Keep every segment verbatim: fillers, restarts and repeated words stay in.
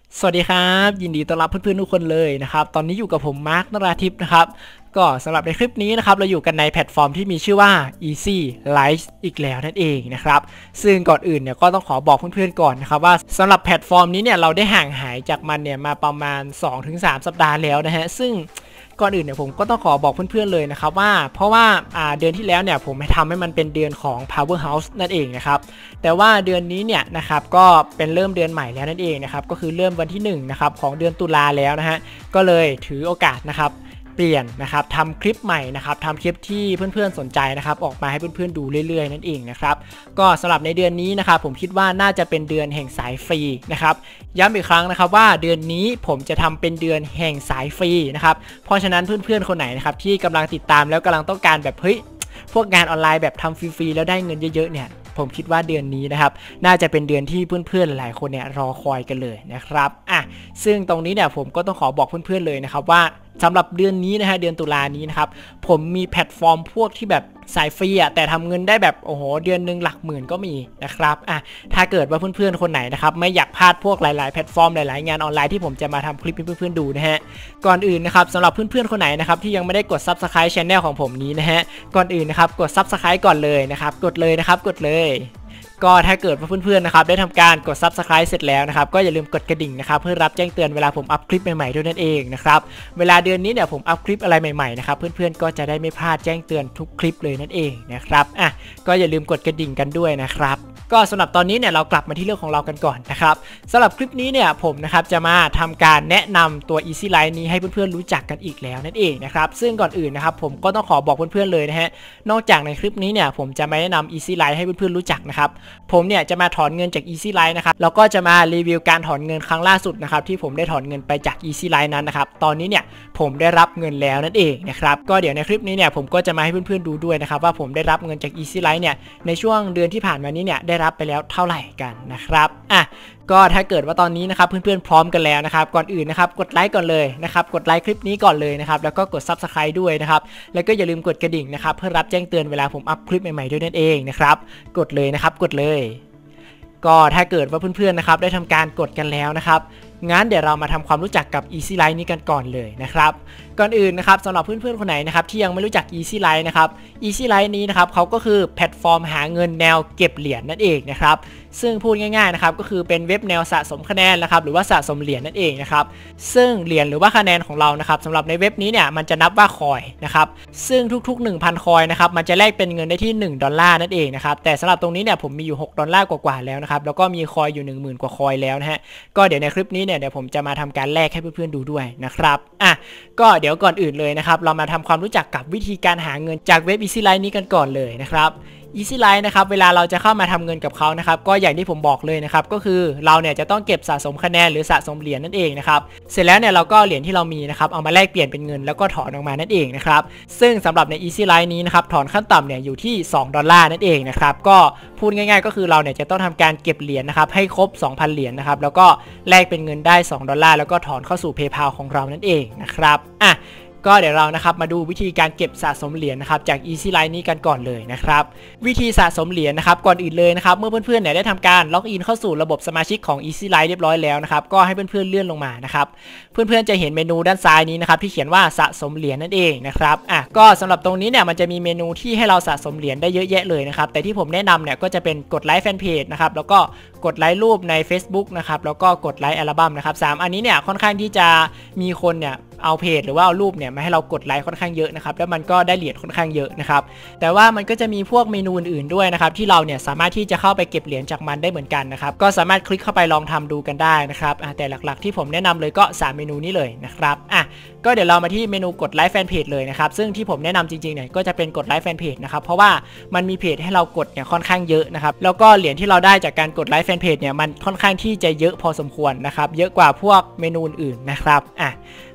สวัสดีครับยินดีต้อนรับเพื่อนๆทุกคนเลยนะครับตอนนี้อยู่กับผมมาร์คนราธิปนะครับก็สำหรับในคลิปนี้นะครับเราอยู่กันในแพลตฟอร์มที่มีชื่อว่า Easy Life อีกแล้วนั่นเองนะครับซึ่งก่อนอื่นเนี่ยก็ต้องขอบอกเพื่อนๆก่อนนะครับว่าสำหรับแพลตฟอร์มนี้เนี่ยเราได้ห่างหายจากมันเนี่ยมาประมาณ สองถึงสาม สัปดาห์แล้วนะฮะซึ่งก่อนอื่นเนี่ยผมก็ต้องขอบอกเพื่อนๆเลยนะครับว่าเพราะว่าเดือนที่แล้วเนี่ยผมทำให้มันเป็นเดือนของ Powerhouse นั่นเองนะครับแต่ว่าเดือนนี้เนี่ยนะครับก็เป็นเริ่มเดือนใหม่แล้วนั่นเองนะครับก็คือเริ่มวันที่หนึ่งนะครับของเดือนตุลาแล้วนะฮะก็เลยถือโอกาสนะครับเปลี่ยนนะครับทำคลิปใหม่นะครับทำคลิปที่เพื่อนๆสนใจนะครับออกมาให้เพื่อนๆดูเรื่อยๆนั่นเองนะครับก็สำหรับในเดือนนี้นะครับผมคิดว่าน่าจะเป็นเดือนแห่งสายฟรีนะครับย้ำอีกครั้งนะครับว่าเดือนนี้ผมจะทำเป็นเดือนแห่งสายฟรีนะครับเพราะฉะนั้นเพื่อนๆคนไหนนะครับที่กำลังติดตามแล้วกำลังต้องการแบบเฮ้ยพวกงานออนไลน์แบบทำฟรีๆแล้วได้เงินเยอะๆเนี่ยผมคิดว่าเดือนนี้นะครับน่าจะเป็นเดือนที่เพื่อนๆหลายคนเนี่ยรอคอยกันเลยนะครับอ่ะซึ่งตรงนี้เนี่ยผมก็ต้องขอบอกเพื่อนๆเลยนะครับว่าสำหรับเดือนนี้นะฮะเดือนตุลานี้นะครับผมมีแพลตฟอร์มพวกที่แบบสายฟรีอ่ะแต่ทำเงินได้แบบโอ้โหเดือนหนึ่งหลักหมื่นก็มีนะครับอ่ะถ้าเกิดว่าเพื่อนๆคนไหนนะครับไม่อยากพลาดพวกหลายๆแพลตฟอร์มหลายๆงานออนไลน์ที่ผมจะมาทำคลิปให้เพื่อนๆดูนะฮะก่อนอื่นนะครับสำหรับเพื่อนๆคนไหนนะครับที่ยังไม่ได้กด ซับสไครบ์ Channel ของผมนี้นะฮะก่อนอื่นนะครับกด ซับสไครบ์ ก่อนเลยนะครับกดเลยนะครับกดเลยก็ถ้าเกิดว่าเพื่อนๆนะครับได้ทำการกด ซับสไครบ์ เสร็จแล้วนะครับก็อย่าลืมกดกระดิ่งนะครับเพื่อรับแจ้งเตือนเวลาผมอัพคลิปใหม่ๆด้วยนั่นเองนะครับเวลาเดือนนี้เนี่ยผมอัพคลิปอะไรใหม่ๆนะครับเพื่อนๆก็จะได้ไม่พลาดแจ้งเตือนทุกคลิปเลยนั่นเองนะครับอ่ะก็อย่าลืมกดกระดิ่งกันด้วยนะครับก็สำหรับตอนนี้เนี่ยเรากลับมาที่เรื่องของเรากันก่อนนะครับสำหรับคลิปนี้เนี่ยผมนะครับจะมาทำการแนะนำตัว Easy Life นี้ให้เพื่อนๆรู้จักกันอีกแล้วนั่นเองนะครับซึ่งก่อนอื่นนะครับผมก็ต้องขอบอกเพื่อนๆเลยนะฮะนอกจากในคลิปนี้เนี่ยผมจะมาแนะนำ Easy Life ให้เพื่อนๆรู้จักนะครับผมเนี่ยจะมาถอนเงินจาก Easy Life นะครับแล้วก็จะมารีวิวการถอนเงินครั้งล่าสุดนะครับที่ผมได้ถอนเงินไปจาก Easy Life นั้นนะครับตอนนี้เนี่ยผมได้รับเงินแล้วนั่นเองนะครับก็เดี๋ยวในคลิปนี้เนี่ยผมก็จะมาให้เพื่อนๆดูด้วยนะครับว่าผมได้รับเงินจาก Easy Life เนี่ยในช่วงเดือนที่ผ่านมานี้เนี่ยได้รับไปแล้วเท่าไหร่กันนะครับอ่ะก็ถ้าเกิดว่าตอนนี้นะครับเพื่อนๆพร้อมกันแล้วนะครับก่อนอื่นนะครับกดไลค์ก่อนเลยนะครับกดไลค์คลิปนี้ก่อนเลยนะครับแล้วก็กด ซับสไครบ์ ด้วยนะครับแล้วก็อย่าลืมกดกระดิ่งนะครับเพื่อรับแจ้งเตือนเวลาผมอัพคลิปใหม่ๆด้วยนั่นเองนะครับกดเลยนะครับกดเลยก็ถ้าเกิดว่าเพื่อนๆนะครับได้ทำการกดกันแล้วนะครับงั้นเดี๋ยวเรามาทำความรู้จักกับ Easy Life นี้กันก่อนเลยนะครับก่อนอื่นนะครับสำหรับเพื่อนๆคนไหนนะครับที่ยังไม่รู้จัก Easy Life นะครับ Easy Life นี้นะครับเขาก็คือแพลตฟอร์มหาเงินแนวเก็บเหรียญ นั่นเองนะครับซึ่งพูดง่ายๆนะครับก็คือเป็นเว็บแนวสะสมคะแนนนะครับหรือว่าสะสมเหรียญนั่นเองนะครับซึ่งเหรียญหรือว่าคะแนนของเรานะครับสำหรับในเว็บนี้เนี่ยมันจะนับว่าคอยนะครับซึ่งทุกๆ หนึ่งพัน คอยนะครับมันจะแลกเป็นเงินได้ที่หนึ่งดอลลาร์นั่นเองนะครับแต่สำหรับตรงนี้เนี่ยผมมีอยู่หกดอลลาร์กว่าๆแล้วนะครับแล้วก็มีคอยอยู่ หนึ่งหมื่น กว่าคอยแล้วนะฮะก็เดี๋ยวในคลิปนี้เนี่ยเดี๋ยวผมจะมาทำการแลกให้เพื่อนๆดูด้วยนะครับอ่ะก็เดี๋ยวก่อนอื่นเลยนะครับเรามาทำความรู้จักกับวิธีการหาเงินจากเว็บ Easy Life นี้กันก่อนเลยนะครับ Easy Life นะครับเวลาเราจะเข้ามาทำเงินกับเขานะครับก็อย่างที่ผมบอกเลยนะครับก็คือเราเนี่ยจะต้องเก็บสะสมคะแนนหรือสะสมเหรียญนั่นเองนะครับเสร็จแล้วเนี่ยเราก็เหรียญที่เรามีนะครับเอามาแลกเปลี่ยนเป็นเงินแล้วก็ถอนออกมานั่นเองนะครับซึ่งสำหรับใน Easy Life นี้นะครับถอนขั้นต่ำเนี่ยอยู่ที่สองดอลลาร์นั่นเองนะครับก็พูดง่ายๆก็คือเราเนี่ยจะต้องทำการเก็บเหรียญนะครับให้ครบ สองพัน เหรียญนะครับแล้วก็แลกเป็นเงินได้สองดอลลาร์แล้วก็ถอนเข้าสู่ PayPal ของเรานั่นเองนะครับอ่ะก็เดี๋ยวเรานะครับมาดูวิธีการเก็บสะสมเหรียญนะครับจาก Easy Life นี้กันก่อนเลยนะครับวิธีสะสมเหรียญนะครับก่อนอื่นเลยนะครับเมื่อเพื่อนๆเนี่ยได้ทำการล็อกอินเข้าสู่ระบบสมาชิกของ Easy Life เรียบร้อยแล้วนะครับก็ให้เพื่อนๆเลื่อนลงมานะครับเพื่อนๆจะเห็นเมนูด้านซ้ายนี้นะครับที่เขียนว่าสะสมเหรียญนั่นเองนะครับอ่ะก็สำหรับตรงนี้เนี่ยมันจะมีเมนูที่ให้เราสะสมเหรียญได้เยอะแยะเลยนะครับแต่ที่ผมแนะนำเนี่ยก็จะเป็นกดไลค์แฟนเพจนะครับแล้วก็กดไลค์รูปใน Facebook นะครับแล้วก็กดไลค์อัลบั้มนะครับสามอันนี้เนี่ยค่อนข้างที่จะมีคนเนี่ยเอาเพจหรือว่าเอารูปเนี่ยมาให้เรากดไลค์ค่อนข้างเยอะนะครับแล้วมันก็ได้เหรียญค่อนข้างเยอะนะครับแต่ว่ามันก็จะมีพวกเมนูอื่นๆด้วยนะครับที่เราเนี่ยสามารถที่จะเข้าไปเก็บเหรียญจากมันได้เหมือนกันนะครับก็สามารถคลิกเข้าไปลองทำดูกันได้นะครับแต่หลักๆที่ผมแนะนำเลยก็สามเมนูนี้เลยนะครับอ่ะก็เดี๋ยวเรามาที่เมนูกดไลค์แฟนเพจเลยนะครับซึ่งที่ผมแนะนำจริงๆเนี่ยก็จะเป็นกดไลค์แฟนเพจนะครับเพราะว่ามันมีเพจให้เรากดเนี่ยค่อนข้างเยอะนะครับแล้วก็เหรียญที่เราได้จากการกดไลค์แฟนเพจเนี่ยมันค่อนข้างที่จะเยอะพอสมควรนะครับเยอะกว่าพวกเมนูอื่นๆนะครับอ่ะ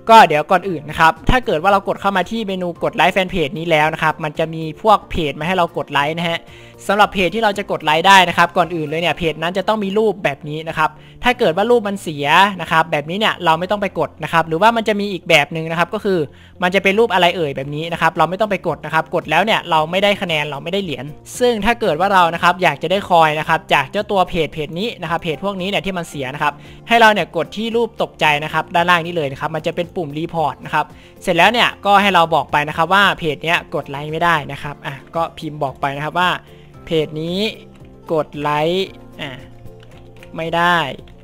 ก็เดี๋ยวก่อนอื่นนะครับถ้าเกิดว่าเรากดเข้ามาที่เมนูกดไลค์แฟนเพจนี้แล้วนะครับมันจะมีพวกเพจมาให้เรากดไลค์นะฮะสำหรับเพจที่เราจะกดไลค์ได้นะครับก่อนอื่นเลยเนี่ยเพจนั้นจะต้องมีรูปแบบนี้นะครับถ้าเกิดว่ารูปมันเสียนะครับแบบนี้เนี่ยเราไม่ต้องไปกดนะครับหรือว่ามันจะมีอีกแบบหนึ่งนะครับก็คือมันจะเป็นรูปอะไรเอ่ยแบบนี้นะครับเราไม่ต้องไปกดนะครับกดแล้วเนี่ยเราไม่ได้คะแนนเราไม่ได้เหรียญซึ่งถ้าเกิดว่าเรานะครับอยากจะได้คอยนะครับจากเจ้าตัวเพจเพจนี้นะครับเพจพวกนี้เนี่ยที่มันเสียนะครับให้เราเนี่ยกดที่รูปตกใจนะครับด้านล่างนี้เลยนะครับมันจะเป็นปุ่มรีพอร์ตนะครับเสร็จแล้วเนี่ยก็ให้เราบอกไปนะครับว่าเพจเนี้ยกดไลค์ไม่ได้นะครับอ่ะก็พิมพ์บอกไปนะครับว่าเพจนี้กดไลค์อ่ะไม่ได้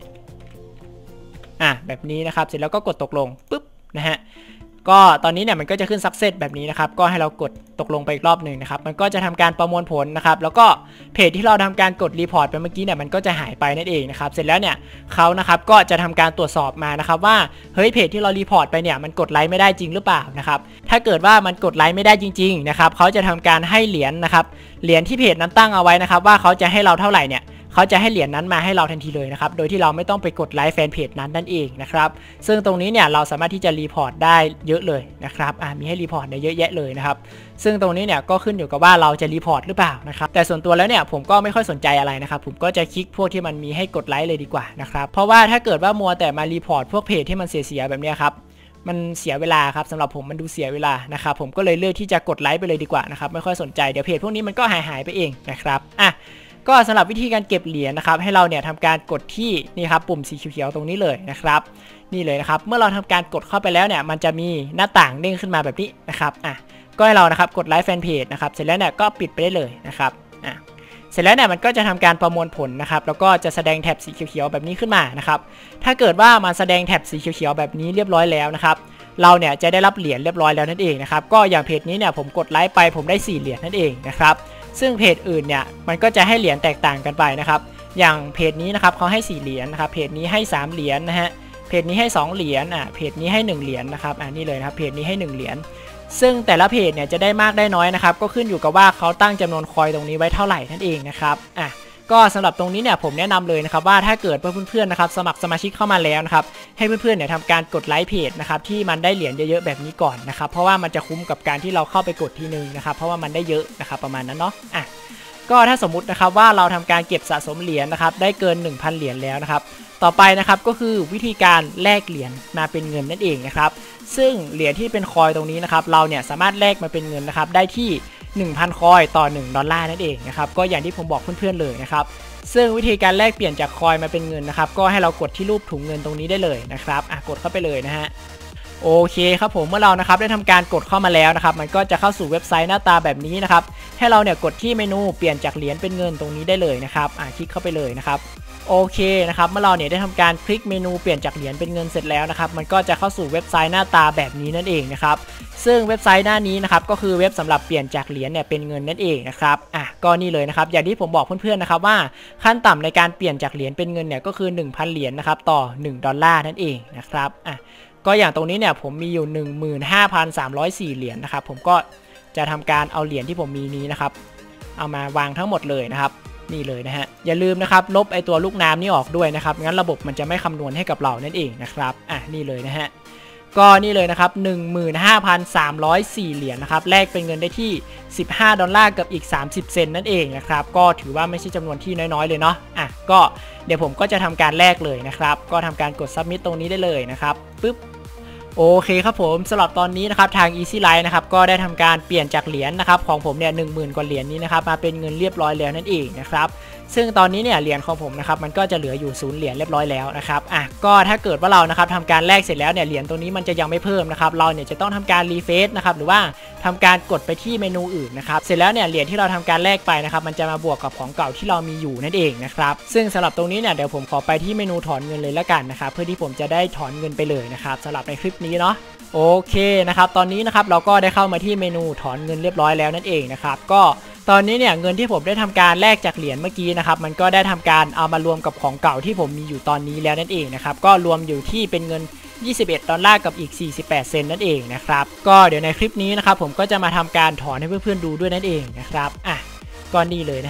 อ่ะแบบนี้นะครับเสร็จแล้วก็กดตกลงปุ๊บนะฮะก็ตอนนี้เนี่ยมันก็จะขึ้นซักเซสแบบนี้นะครับก็ให้เรากดตกลงไปอีกรอบหนึ่งนะครับมันก็จะทำการประมวลผลนะครับแล้วก็เพจที่เราทำการกดรีพอร์ตไปเมื่อกี้เนี่ยมันก็จะหายไปนั่นเองนะครับเสร็จแล้วเนี่ยเขานะครับก็จะทำการตรวจสอบมานะครับว่าเฮ้ยเพจที่เรารีพอร์ตไปเนี่ยมันกดไลค์ไม่ได้จริงหรือเปล่านะครับถ้าเกิดว่ามันกดไลค์ไม่ได้จริงๆนะครับเขาจะทำการให้เหรียญนะครับเหรียญที่เพจนั้นตั้งเอาไว้นะครับว่าเขาจะให้เราเท่าไหร่เนี่ยเขาจะให้เหรียญนั้นมาให้เราทันทีเลยนะครับโดยที่เราไม่ต้องไปกดไลค์แฟนเพจนั้นนั่นเองนะครับซึ่งตรงนี้เนี่ยเราสามารถที่จะรีพอร์ตได้เยอะเลยนะครับอ่ามีให้รีพอร์ตเนี่ยเยอะแยะเลยนะครับซึ่งตรงนี้เนี่ยก็ขึ้นอยู่กับว่าเราจะรีพอร์ตหรือเปล่านะครับแต่ส่วนตัวแล้วเนี่ยผมก็ไม่ค่อยสนใจอะไรนะครับผมก็จะคลิกพวกที่มันมีให้กดไลค์เลยดีกว่านะครับเพราะว่าถ้าเกิดว่ามัวแต่มารีพอร์ตพวกเพจที่มันเสียๆแบบนี้ครับมันเสียเวลาครับสำหรับผมมันดูเสียเวลานะครับผมก็เลยเลือกที่จะกดไลค์ไปเลยดีกว่านะครับไม่ค่อยสนใจเดี๋ยวเพจพวกนี้มันก็หายหายไปเองนะครับอ่ะก็สำหรับวิธีการเก็บเหรียญนะครับให้เราเนี่ยทำการกดที่นี่ครับปุ่มสีเขียวๆตรงนี้เลยนะครับนี่เลยนะครับเมื่อเราทำการกดเข้าไปแล้วเนี่ยมันจะมีหน้าต่างเด้งขึ้นมาแบบนี้นะครับอ่ะก็ให้เรานะครับกดไลค์แฟนเพจนะครับเสร็จแล้วเนี่ยก็ปิดไปได้เลยนะครับอ่ะเสร็จแล้วเนี่ยมันก็จะทำการประมวลผลนะครับแล้วก็จะแสดงแถบสีเขียวๆแบบนี้ขึ้นมานะครับถ้าเกิดว่ามันแสดงแถบสีเขียวๆแบบนี้เรียบร้อยแล้วนะครับเราเนี่ยจะได้รับเหรียญเรียบร้อยแล้วนั่นเองนะครับก็อย่างเพจนี้เนี่ยผมกดไลค์ไปผมได้สี่เหรียญนั่นเองนะครับซึ่งเพจอื่นเนี่ยมันก็จะให้เหรียญแตกต่างกันไปนะครับอย่างเพจนี้นะครับเขาให้สี่เหรียญนะครับเพจนี้ให้สามเหรียญนะฮะเพจนี้ให้สองเหรียญอ่ะเพจนี้ให้หนึ่งเหรียญนะครับอ่านี่เลยนะครับเพจนี้ให้หนึ่งเหรียญซึ่งแต่ละเพจเนี่ยจะได้มากได้น้อยนะครับก็ขึ้นอยู่กับว่าเขาตั้งจำนวนคอยตรงนี้ไว้เท่าไหร่นั่นเองนะครับอ่ะก็สำหรับตรงนี้เนี่ยผมแนะนำเลยนะครับว่าถ้าเกิดเพื่อนๆนะครับสมัครสมาชิกเข้ามาแล้วนะครับให้เพื่อนๆเนี่ยทำการกดไลค์เพจนะครับที่มันได้เหรียญเยอะๆแบบนี้ก่อนนะครับเพราะว่ามันจะคุ้มกับการที่เราเข้าไปกดทีนึงนะครับเพราะว่ามันได้เยอะนะครับประมาณนั้นเนาะอ่ะก็ถ้าสมมุตินะครับว่าเราทำการเก็บสะสมเหรียญนะครับได้เกิน หนึ่งพัน เหรียญแล้วนะครับต่อไปนะครับก็คือวิธีการแลกเหรียญมาเป็นเงินนั่นเองนะครับซึ่งเหรียญที่เป็นคอยตรงนี้นะครับเราเนี่ยสามารถแลกมาเป็นเงินนะครับได้ที่ หนึ่งพัน คอยต่อหนึ่งดอลลาร์นั่นเองนะครับก็อย่างที่ผมบอกเพื่อนๆเลยนะครับซึ่งวิธีการแลกเปลี่ยนจากคอยมาเป็นเงินนะครับก็ให้เรากดที่รูปถุงเงินตรงนี้ได้เลยนะครับอ่ะกดเข้าไปเลยนะฮะโอเคครับผมเมื่อเรานะครับได้ทำการกดเข้ามาแล้วนะครับมันก็จะเข้าสู่เว็บไซต์หน้าตาแบบนี้นะครับให้เราเนี่ยกดที่เมนูเปลี่ยนจากเหรียญเป็นเงินตรงนี้ได้เลยนะครับอ่ะคลิกเข้าไปเลยนะครับโอเคนะครับเมื่อเราเนี่ยได้ทำการคลิกเมนูเปลี่ยนจากเหรียญเป็นเงินเสร็จแล้วนะครับมันก็จะเข้าสู่เว็บไซต์หน้าตาแบบนี้นั่นเองนะครับซึ่งเว็บไซต์หน้านี้นะครับก็คือเว็บสำหรับเปลี่ยนจากเหรียญเนี่ยเป็นเงินนั่นเองนะครับอ่ะก็นี่เลยนะครับอย่างที่ผมบอกเพื่อนๆนะครับว่าขั้นต่ำในการเปลี่ยนจากเหรียญเป็นเงินเนี่ยก็คือ หนึ่งพัน เหรียญนะครับต่อหนึ่งดอลลาร์นั่นเองนะครับอ่ะก็อย่างตรงนี้เนี่ยผมมีอยู่ หนึ่งหมื่นห้าพันสามร้อยสี่ เหรียญนะครับผมก็จะทำการเอาเหรียญที่ผมมีนี้นะครับเอามาวางทั้งหมดเลยนะครับนี่เลยนะฮะอย่าลืมนะครับลบไอตัวลูกน้ำนี่ออกด้วยนะครับงั้นระบบมันจะไม่คำนวณให้กับเรานั่นเองนะครับอ่ะนี่เลยนะฮะก็นี่เลยนะครับ หนึ่งหมื่นห้าพันสามร้อยสี่ เหรียญนะครับแลกเป็นเงินได้ที่สิบห้าดอลลาร์กับอีกสามสิบเซนต์นั่นเองนะครับก็ถือว่าไม่ใช่จำนวนที่น้อยๆเลยเนาะอ่ะก็เดี๋ยวผมก็จะทำการแลกเลยนะครับก็ทำการกด Submit ตรงนี้ได้เลยนะครับปึ๊บโอเคครับผมสำหรับตอนนี้นะครับทาง Easy Light นะครับก็ได้ทำการเปลี่ยนจากเหรียญนะครับของผมเนี่ย หนึ่งหมื่น กว่าเหรียญนี้นะครับมาเป็นเงินเรียบร้อยแล้วนั่นเองนะครับซึ่งตอนนี้เนี่ยเหรียญของผมนะครับมันก็จะเหลืออยู่ศูนย์เหรียญเรียบร้อยแล้วนะครับอ่ะก็ถ้าเกิดว่าเรานะครับทำการแลกเสร็จแล้วเนี่ยเหรียญตรงนี้มันจะยังไม่เพิ่มนะครับเราเนี่ยจะต้องทำการรีเฟซนะครับหรือว่าทำการกดไปที่เมนูอื่นนะครับเสร็จแล้วเนี่ยเหรียญที่เราทำการแลกไปนะครับมันจะมาบวกกับของเก่าที่เรามีอยู่นั่นเองนะครับซึ่งสำหรับตรงนี้เนี่ยเดี๋ยวผมขอไปที่เมนูถอนเงินเลยละกันนะครับเพื่อที่ผมจะได้ถอนเงินไปเลยนะครับสำหรับในคลิปนี้เนาะโอเคนะครับตอนนี้นะครับเราก็ได้เข้ามาที่เมนูถอนเงินเรียบร้อยแล้วนั่นเองนะครับก็ตอนนี้เนี่ยเงินที่ผมได้ทำการแลกจากเหรียญเมื่อกี้นะครับมันก็ได้ทำการเอามารวมกับของเก่าที่ผมมีอยู่ตอนนี้แล้วนั่นเองนะครับก็รวมอยู่ที่เป็นเงินยี่สิบเอ็ดดอลลาร์กับอีกสี่สิบแปดเซนต์นั่นเองนะครับก็เดี๋ยวในคลิปนี้นะครับผมก็จะมาทำการถอนให้เพื่อนๆดูด้วยนั่นเองนะครับอ่ะก็นี่เลยนะฮะ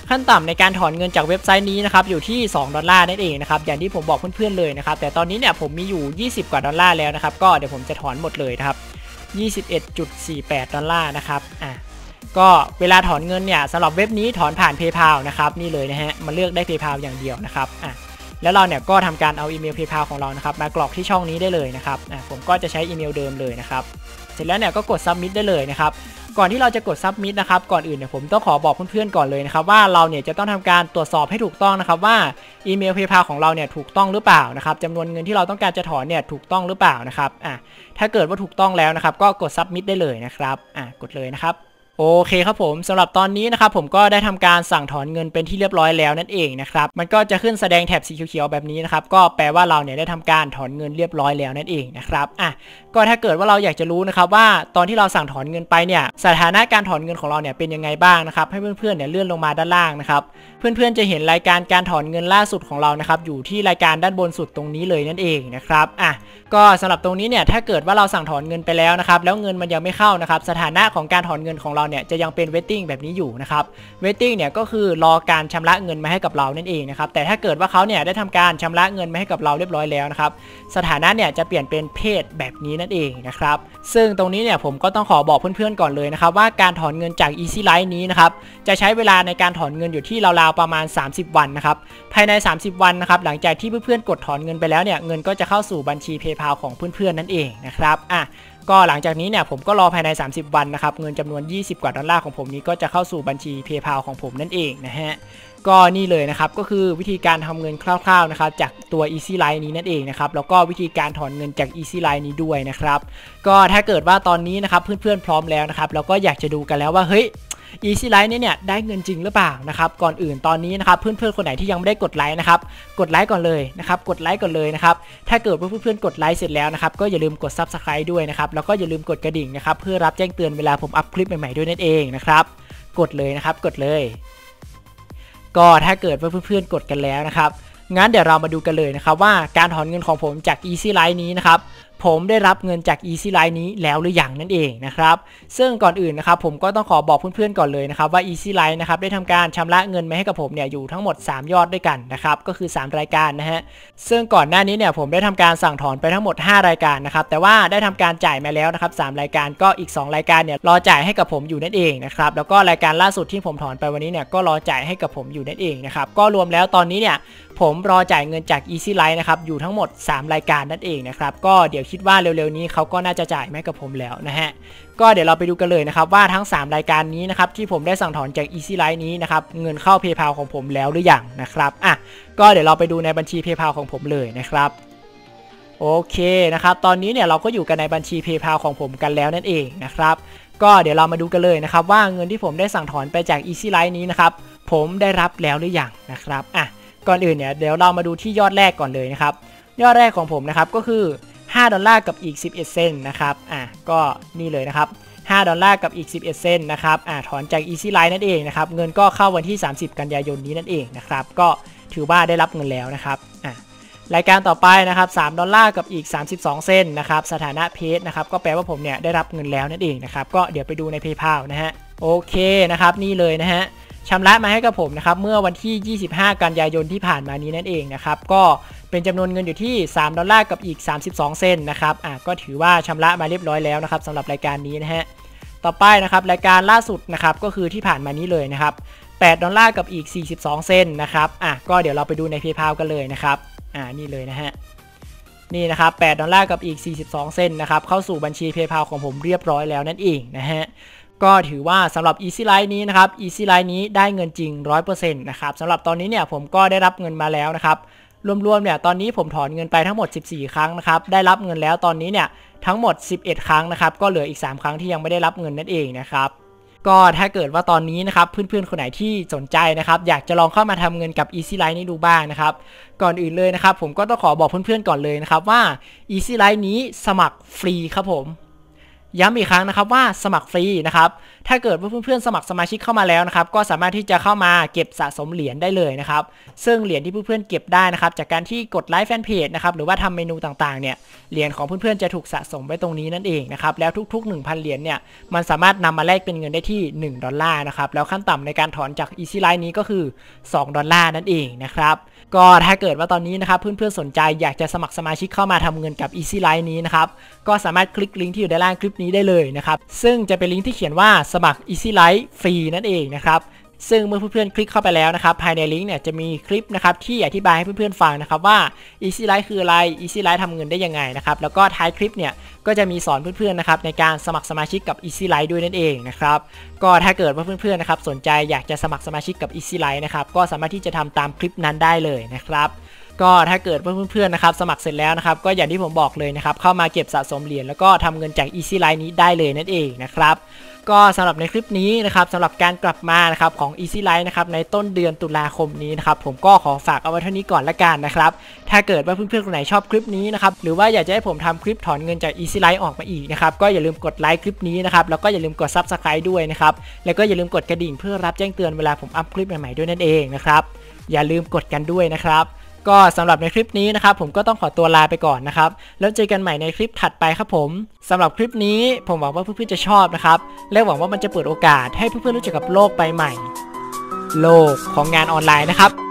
ขั้นต่ำในการถอนเงินจากเว็บไซต์นี้นะครับอยู่ที่สองดอลลาร์นั่นเองนะครับอย่างที่ผมบอกเพื่อนๆเลยนะครับแต่ตอนนี้เนี่ยผมมีอยู่ยี่สิบกว่าดอลลาร์แล้วนะครับก็เดี๋ยวผมจะถอนหมดเลยนะครับ ยี่สิบเอ็ดจุดสี่แปด ดอลลาร์นะครับอ่ะก็เวลาถอนเงินเนี่ยสำหรับเว็บนี้ถอนผ่าน PayPal นะครับนี่เลยนะฮะมาเลือกได้ PayPal อย่างเดียวนะครับอ่ะแล้วเราเนี่ยก็ทำการเอาอีเมล PayPal ของเรานะครับมากรอกที่ช่องนี้ได้เลยนะครับอ่ะผมก็จะใช้อีเมลเดิมเลยนะครับเสร็จแล้วเนี่ยก็กด Submit ได้เลยนะครับก่อนที่เราจะกด Submit นะครับก่อนอื่นเนี่ยผมต้องขอบอกเพื่อนๆก่อนเลยนะครับว่าเราเนี่ยจะต้องทำการตรวจสอบให้ถูกต้องนะครับว่าอีเมล PayPal ของเราเนี่ยถูกต้องหรือเปล่านะครับจำนวนเงินที่เราต้องการจะถอนเนี่ยถูกต้องหรือเปล่านะครับอ่ะถ้าเกิดว่าถูกต้องแล้วนะครับก็กด Submit ได้เลยนะครับอ่ะกดเลยนะครับโอเคครับผมสำหรับตอนนี้นะครับผมก็ได้ทำการสั่งถอนเงินเป็นที่เรียบร้อยแล้วนั่นเองนะครับมันก็จะขึ้นแสดงแถบสีเขียวๆแบบนี้นะครับก็แปลว่าเราเนี่ยได้ทำการถอนเงินเรียบร้อยแล้วนั่นเองนะครับอ่ะก็ถ้าเกิดว่าเราอยากจะรู้นะครับว่าตอนที่เราสั่งถอนเงินไปเนี่ยสถานะการถอนเงินของเราเนี่ยเป็นยังไงบ้างนะครับให้เพื่อนๆเนี่ยเลื่อนลงมาด้านล่างนะครับเพื่อนๆจะเห็นรายการการถอนเงินล่าสุดของเรานะครับอยู่ที่รายการด้านบนสุดตรงนี้เลยนั่นเองนะครับอ่ะก็สำหรับตรงนี้เนี่ยถ้าเกิดว่าเราสั่งถอนเงินไปแล้วนะครับแล้วเงินมันยังไม่เข้านะครับสถานะของการถอนเงินของเราเนี่ยจะยังเป็น waiting แบบนี้อยู่นะครับ waiting เนี่ยก็คือรอการชำระเงินมาให้กับเรานั่นเองนะครับแต่ถ้าเกิดว่าเขาเนี่ยได้ทำการชำระเงินมาให้กับเราเรียบร้อยแล้วนะครับสถานะเนี่ยจะเปลี่ยนเป็นเพศแบบนี้นั่นเองนะครับซึ่งตรงนี้เนี่ยผมก็ต้องขอบอกเพื่อนๆก่อนเลยนะครับว่าการถอนเงินจาก Easy Light นี้นะครับจะใช้เวลาในการถอนเงินอยู่ที่ราวๆประมาณสามสิบวันนะครับภายในสามสิบวันนะครับหลังจากที่เพื่อนๆกดถอนเงินไปแล้วเนี่ยเงินก็จะเข้าสู่บัญชี PayPal ของเพื่อนๆนั่นเองนะครับอ่ะก็หลังจากนี้เนี่ยผมก็รอภายในสามสิบวันนะครับเงินจำนวนยี่สิบกว่าดอลลาร์ของผมนี้ก็จะเข้าสู่บัญชี PayPal ของผมนั่นเองนะฮะก็นี่เลยนะครับก็คือวิธีการทำเงินคร่าวๆนะครับจากตัว Easy Light นี้นั่นเองนะครับแล้วก็วิธีการถอนเงินจาก Easy Light นี้ด้วยนะครับก็ถ้าเกิดว่าตอนนี้นะครับเพื่อนๆพร้อมแล้วนะครับแล้วก็อยากจะดูกันแล้วว่าเฮ้ยEasy Light เนี่ยเนี่ยได้เงินจริงหรือเปล่านะครับก่อนอื่นตอนนี้นะครับเพื่อนๆคนไหนที่ยังไม่ได้กดไลค์นะครับกดไลค์ก่อนเลยนะครับกดไลค์ก่อนเลยนะครับถ้าเกิดว่าเพื่อนๆกดไลค์เสร็จแล้วนะครับก็อย่าลืมกด ซับสไครบ์ ด้วยนะครับแล้วก็อย่าลืมกดกระดิ่งนะครับเพื่อรับแจ้งเตือนเวลาผมอัพคลิปใหม่ๆด้วยนั่นเองนะครับกดเลยนะครับกดเลยก็ถ้าเกิดว่าเพื่อนๆกดกันแล้วนะครับงั้นเดี๋ยวเรามาดูกันเลยนะครับว่าการถอนเงินของผมจาก Easy Light นี้นะครับผมได้รับเงินจาก Easy Light นี้แล้วหรือยังนั่นเองนะครับซึ่งก่อนอื่นนะครับผมก็ต้องขอบอกเพื่อนๆก่อนเลยนะครับว่า Easy Light นะครับได้ทำการชำระเงินมาให้กับผมเนี่ยอยู่ทั้งหมดสามยอดด้วยกันนะครับก็คือสามรายการนะฮะซึ่งก่อนหน้านี้เนี่ยผมได้ทำการสั่งถอนไปทั้งหมดห้ารายการนะครับแต่ว่าได้ทำการจ่ายมาแล้วนะครับสามรายการก็อีกสองรายการเนี่ยรอจ่ายให้กับผมอยู่นั่นเองนะครับแล้วก็รายการล่าสุดที่ผมถอนไปวันนี้เนี่ยก็รอจ่ายให้กับผมอยู่นั่นเองนะครับก็รวมแล้วตอนนี้เนี่ยผมรอจ่ายเงินจาก Easy Light นะครับอยู่ทั้งหมดสามรายการนั่นเองนะครับก็เดี๋ยวคิดว่าเร็วๆนี้เขาก็น่าจะจ่ายให้กับผมแล้วนะฮะก็เดี๋ยวเราไปดูกันเลยนะครับว่าทั้งสามรายการนี้นะครับที่ผมได้สั่งถอนจาก Easy Light นี้นะครับเงินเข้า PayPal ของผมแล้วหรือยังนะครับอ่ะก็เดี๋ยวเราไปดูในบัญชี PayPal ของผมเลยนะครับโอเคนะครับตอนนี้เนี่ยเราก็อยู่กันในบัญชี PayPal ของผมกันแล้วนั่นเองนะครับก็เดี๋ยวเรามาดูกันเลยนะครับว่าเงินที่ผมได้สั่งถอนไปจาก Easy Light นี้นะครับผมได้รับแล้วหรือยังนะครับอ่ะก่อนอื่นเนี่ยเดี๋ยวเรามาดูที่ยอดแรกก่อนเลยนะครับยอดแรกของผมนะครับก็คือห้าดอลลาร์กับอีกสิบเอ็ดเซนต์นะครับอ่ะก็นี่เลยนะครับห้าดอลลาร์กับอีกสิบเอ็ดเซนต์นะครับอ่ะถอนจาก Easy Light นั่นเองนะครับเงินก็เข้าวันที่สามสิบกันยายนนี้นั่นเองนะครับก็ถือว่าได้รับเงินแล้วนะครับอ่ะรายการต่อไปนะครับสามดอลลาร์กับอีกสามสิบสองเซนต์นะครับสถานะเพจนะครับก็แปลว่าผมเนี่ยได้รับเงินแล้วนั่นเองนะครับก็เดี๋ยวไปดูใน PayPal นะฮะโอเคนะครับนี่เลยนะฮะชำระมาให้กับผมนะครับเมื่อวันที่ยี่สิบห้ากันยายนที่ผ่านมานี้นั่นเองนะครับก็เป็นจำนวนเงินอยู่ที่สามดอลลาร์กับอีกสามสิบสองเซนต์นะครับอ่ะก็ถือว่าชำระมาเรียบร้อยแล้วนะครับสำหรับรายการนี้นะฮะต่อไปนะครับรายการล่าสุดนะครับก็คือที่ผ่านมานี้เลยนะครับแปดดอลลาร์กับอีกสี่สิบสองเซนต์นะครับอ่ะก็เดี๋ยวเราไปดูใน PayPal กันเลยนะครับอ่านี่เลยนะฮะนี่นะครับแปดดอลลาร์กับอีกสี่สิบสองเซนต์นะครับเข้าสู่บัญชี PayPal ของผมเรียบร้อยแล้วนั่นเองนะฮะก็ถือว่าสำหรับ Easy Light นี้นะครับ Easy Light นี้ได้เงินจริง ร้อยเปอร์เซ็นต์ นะครับสำหรับตอนนี้เนี่ยผมก็ได้รับเงินมาแล้วนะครับรวมๆเนี่ยตอนนี้ผมถอนเงินไปทั้งหมดสิบสี่ครั้งนะครับได้รับเงินแล้วตอนนี้เนี่ยทั้งหมดสิบเอ็ดครั้งนะครับก็เหลืออีกสามครั้งที่ยังไม่ได้รับเงินนั่นเองนะครับก็ถ้าเกิดว่าตอนนี้นะครับเพื่อนๆคนไหนที่สนใจนะครับอยากจะลองเข้ามาทำเงินกับ Easy Light นี้ดูบ้างนะครับก่อนอื่นเลยนะครับผมก็ต้องขอบอกเพื่อนๆก่อนเลยนะครับว่า Easy Light นี้สมัครฟรีครับผมย้ำอีกครั้งนะครับว่าสมัครฟรีนะครับถ้าเกิดว่าเพื่อนๆสมัครสมาชิกเข้ามาแล้วนะครับก็สามารถที่จะเข้ามาเก็บสะสมเหรียญได้เลยนะครับซึ่งเหรียญที่เพื่อนๆเก็บได้นะครับจากการที่กดไลค์แฟนเพจนะครับหรือว่าทำเมนูต่างๆเนี่ยเหรียญของเพื่อนๆจะถูกสะสมไว้ตรงนี้นั่นเองนะครับแล้วทุกๆ หนึ่งพัน เหรียญเนี่ยมันสามารถนำมาแลกเป็นเงินได้ที่หนึ่งดอลลาร์นะครับแล้วขั้นต่ำในการถอนจาก Easy Light นี้ก็คือสองดอลลาร์นั่นเองนะครับก็ถ้าเกิดว่าตอนนี้นะครับเพื่อนๆสนใจอยากจะสมัครสมาชิกเข้ามาทำเงินกับ Easy Light นี้นะครับก็สามารถคลิกลิงก์ที่อยู่ด้านล่างคลิปนี้ได้เลยนะครับซึ่งจะเป็นลิงก์ที่เขียนว่าสมัคร Easy Light ฟรีนั่นเองนะครับซึ่งเมื่อเพื่อนๆคลิกเข้าไปแล้วนะครับภายในลิงก์เนี่ยจะมีคลิปนะครับที่อธิบายให้เพื่อนๆฟังนะครับว่า Easy Light คืออะไร Easy Light ทำเงินได้ยังไงนะครับแล้วก็ท้ายคลิปเนี่ยก็จะมีสอนเพื่อนๆนะครับในการสมัครสมาชิกกับ Easy Light ด้วยนั่นเองนะครับก็ถ้าเกิดว่าเพื่อนๆนะครับสนใจอยากจะสมัครสมาชิกกับ Easy Light นะครับก็สามารถที่จะทำตามคลิปนั้นได้เลยนะครับก็ถ้าเกิดเพื่อนๆนะครับสมัครเสร็จแล้วนะครับก็อย่างที่ผมบอกเลยนะครับเข้ามาเก็บสะสมเหรียญแล้วก็ทำเงินจาก Easy Light นี้ได้เลยนั่นเองนะครับก็สำหรับในคลิปนี้นะครับสำหรับการกลับมานะครับของ Easy Light นะครับในต้นเดือนตุลาคมนี้นะครับผมก็ขอฝากเอาไว้เท่านี้ก่อนละกันนะครับถ้าเกิดว่าเพื่อนๆคนไหนชอบคลิปนี้นะครับหรือว่าอยากจะให้ผมทำคลิปถอนเงินจาก Easy Light ออกมาอีกนะครับก็อย่าลืมกดไลค์คลิปนี้นะครับแล้วก็อย่าลืมกด ซับสไครบ์ ด้วยนะครับแล้วก็อย่าลืมกดกระดิ่งเพื่อรับแจ้งเตือนเวลาผมอัพคลิปใหม่ๆด้วยนั่นเองนะครับอย่าลืมกดกันด้วยนะครับก็สำหรับในคลิปนี้นะครับผมก็ต้องขอตัวลาไปก่อนนะครับแล้วเจอกันใหม่ในคลิปถัดไปครับผมสำหรับคลิปนี้ผมหวังว่าเพื่อนๆจะชอบนะครับและหวังว่ามันจะเปิดโอกาสให้เพื่อนๆรู้จักกับโลกใบใหม่โลกของงานออนไลน์นะครับ